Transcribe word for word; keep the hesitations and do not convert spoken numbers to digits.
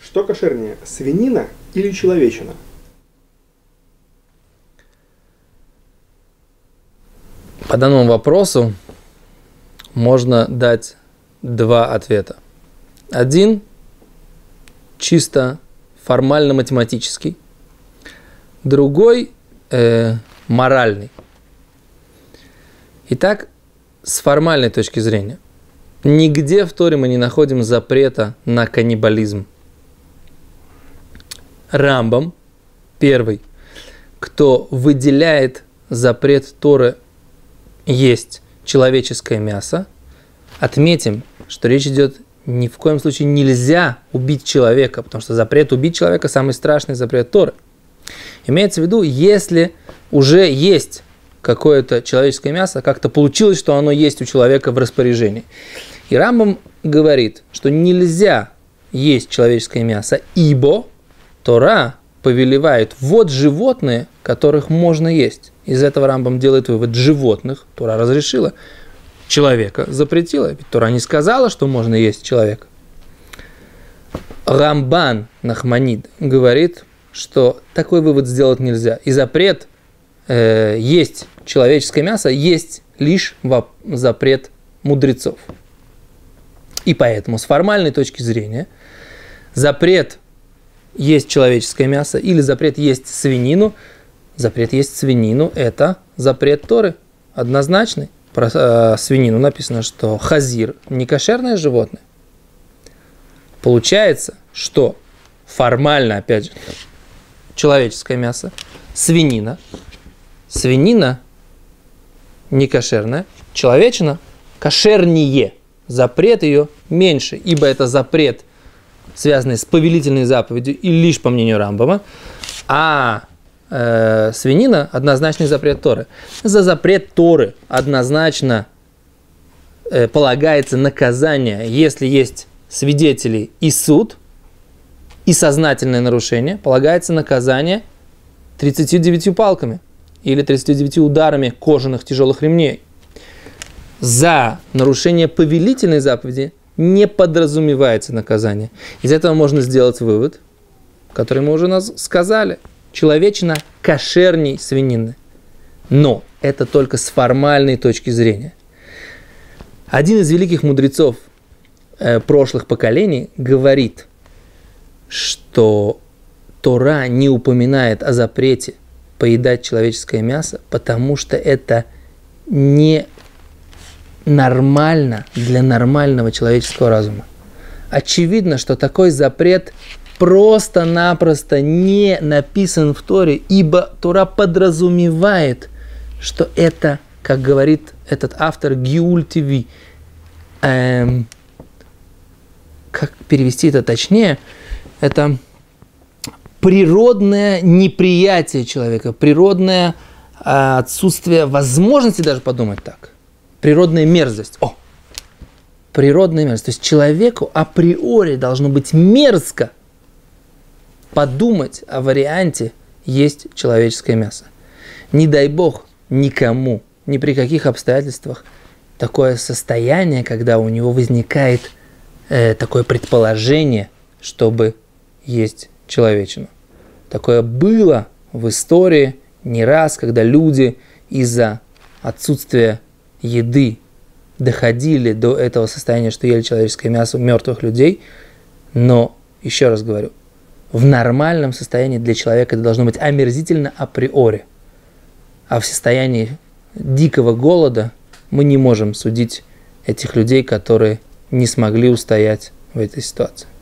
Что кошернее, свинина или человечина? По данному вопросу можно дать два ответа. Один чисто формально-математический, другой э, моральный. Итак, с формальной точки зрения, нигде в Торе мы не находим запрета на каннибализм. Рамбам первый, кто выделяет запрет Торы есть человеческое мясо. Отметим, что речь идет ни в коем случае нельзя убить человека, потому что запрет убить человека самый страшный запрет Торы. Имеется в виду, если уже есть какое-то человеческое мясо, как-то получилось, что оно есть у человека в распоряжении. И Рамбам говорит, что нельзя есть человеческое мясо, ибо Тора повелевает вот животные, которых можно есть. Из этого Рамбам делает вывод: животных Тора разрешила, человека запретила. Ведь Тора не сказала, что можно есть человека. Рамбан Нахманид говорит, что такой вывод сделать нельзя. И запрет э, есть человеческое мясо есть лишь запрет мудрецов. И поэтому с формальной точки зрения запрет есть человеческое мясо или запрет есть свинину, запрет есть свинину – это запрет Торы, однозначный. Про э, свинину написано, что хазир – не кошерное животное. Получается, что формально, опять же, человеческое мясо, свинина, свинина не кошерная, человечина кошернее, запрет ее меньше, ибо это запрет, связанный с повелительной заповедью и лишь по мнению Рамбама, а э, свинина – однозначный запрет Торы. За запрет Торы однозначно э, полагается наказание, если есть свидетели и суд, и сознательное нарушение, полагается наказание тридцатью девятью палками или тридцатью девятью ударами кожаных тяжелых ремней. За нарушение повелительной заповеди не подразумевается наказание. Из этого можно сделать вывод, который мы уже нас сказали. Человечина кошерней свинины. Но это только с формальной точки зрения. Один из великих мудрецов э, прошлых поколений говорит, что Тора не упоминает о запрете поедать человеческое мясо, потому что это не нормально для нормального человеческого разума. Очевидно, что такой запрет просто-напросто не написан в Торе, ибо Тора подразумевает, что это, как говорит этот автор Гиуль ТВ, эм, как перевести это точнее, это природное неприятие человека, природное э, отсутствие возможности даже подумать так. Природная мерзость. О! Природная мерзость. То есть человеку априори должно быть мерзко подумать о варианте есть человеческое мясо. Не дай бог никому, ни при каких обстоятельствах такое состояние, когда у него возникает э, такое предположение, чтобы есть человечину. Такое было в истории не раз, когда люди из-за отсутствия еды доходили до этого состояния, что ели человеческое мясо мертвых людей. Но, еще раз говорю, в нормальном состоянии для человека это должно быть омерзительно априори. А в состоянии дикого голода мы не можем судить этих людей, которые не смогли устоять в этой ситуации.